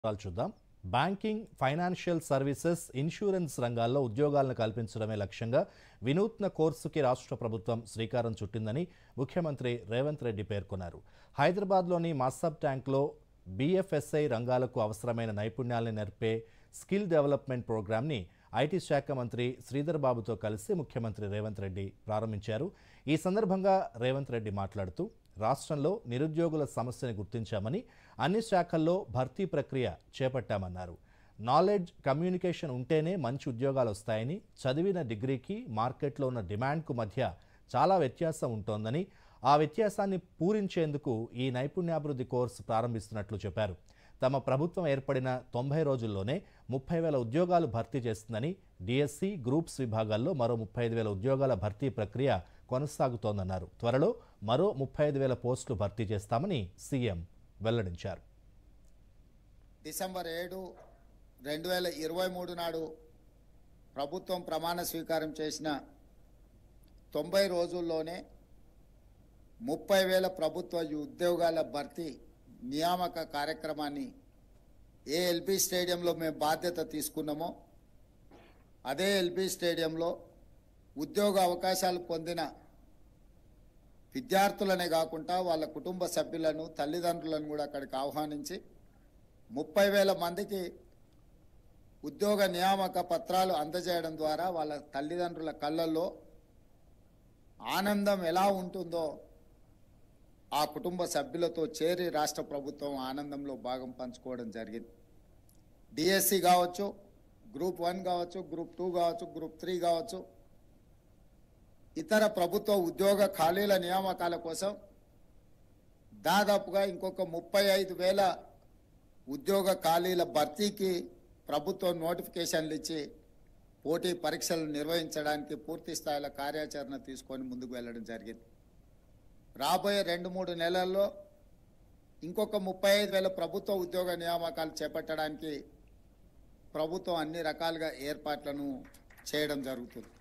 చూద్దాం. Banking, financial services, insurance రంగాల్లో ఉద్యోగాలను కల్పించడమే లక్ష్యంగా వినూత్న కోర్సుకి రాష్ట్ర ప్రభుత్వం శ్రీకారం చుట్టిందని ముఖ్యమంత్రి రేవంత్ రెడ్డి పేర్కొన్నారు. హైదరాబాద్లోని మాసబ్ ట్యాంక్లో బీఎఫ్ఎస్ఐ రంగాలకు అవసరమైన నైపుణ్యాలను నేర్పే స్కిల్ డెవలప్మెంట్ ప్రోగ్రామ్ని ఐటీ శాఖ మంత్రి శ్రీధర్ బాబుతో కలిసి ముఖ్యమంత్రి రేవంత్ రెడ్డి ప్రారంభించారు. ఈ సందర్భంగా రేవంత్ రెడ్డి మాట్లాడుతూ రాష్ట్రంలో నిరుద్యోగుల సమస్యను గుర్తించామని, అన్ని శాఖల్లో భర్తీ ప్రక్రియ చేపట్టామన్నారు. నాలెడ్జ్, కమ్యూనికేషన్ ఉంటేనే మంచి ఉద్యోగాలు వస్తాయని, చదివిన డిగ్రీకి మార్కెట్లో ఉన్న డిమాండ్కు మధ్య చాలా వ్యత్యాసం ఉంటోందని, ఆ వ్యత్యాసాన్ని పూరించేందుకు ఈ నైపుణ్యాభివృద్ధి కోర్సు ప్రారంభిస్తున్నట్లు చెప్పారు. తమ ప్రభుత్వం ఏర్పడిన 90 రోజుల్లోనే 30,000 ఉద్యోగాలు భర్తీ చేస్తుందని, డిఎస్సి, గ్రూప్స్ విభాగాల్లో మరో 35,000 ఉద్యోగాల భర్తీ ప్రక్రియ కొనసాగుతోందన్నారు. త్వరలో మరో 35,000 పోస్టులు భర్తీ చేస్తామని సీఎం వెల్లడించారు. డిసెంబర్ 7, 2023 నాడు ప్రభుత్వం ప్రమాణ స్వీకారం చేసిన 90 రోజుల్లోనే 30,000 ప్రభుత్వ ఉద్యోగాల భర్తీ నియామక కార్యక్రమాన్ని ఏ ఎల్బీ స్టేడియంలో మేము బాధ్యత తీసుకున్నామో అదే ఎల్బీ స్టేడియంలో ఉద్యోగ అవకాశాలు పొందిన విద్యార్థులనే కాకుండా వాళ్ళ కుటుంబ సభ్యులను, తల్లిదండ్రులను కూడా అక్కడికి ఆహ్వానించి 30,000 మందికి ఉద్యోగ నియామక పత్రాలు అందజేయడం ద్వారా వాళ్ళ తల్లిదండ్రుల కళ్ళల్లో ఆనందం ఎలా ఉంటుందో ఆ కుటుంబ సభ్యులతో చేరి రాష్ట్ర ప్రభుత్వం ఆనందంలో భాగం పంచుకోవడం జరిగింది. డిఎస్సి కావచ్చు, గ్రూప్ 1 కావచ్చు, గ్రూప్ 2 కావచ్చు, గ్రూప్ 3 కావచ్చు, ఇతర ప్రభుత్వ ఉద్యోగ ఖాళీల నియామకాల కోసం దాదాపుగా ఇంకొక 35,000 ఉద్యోగ ఖాళీల భర్తీకి ప్రభుత్వం నోటిఫికేషన్లు ఇచ్చి పోటీ పరీక్షలు నిర్వహించడానికి పూర్తి స్థాయిలో కార్యాచరణ తీసుకొని ముందుకు వెళ్ళడం జరిగింది. రాబోయే 2-3 నెలల్లో ఇంకొక 35,000 ప్రభుత్వ ఉద్యోగ నియామకాలు చేపట్టడానికి ప్రభుత్వం అన్ని రకాలుగా ఏర్పాట్లను చేయడం జరుగుతుంది.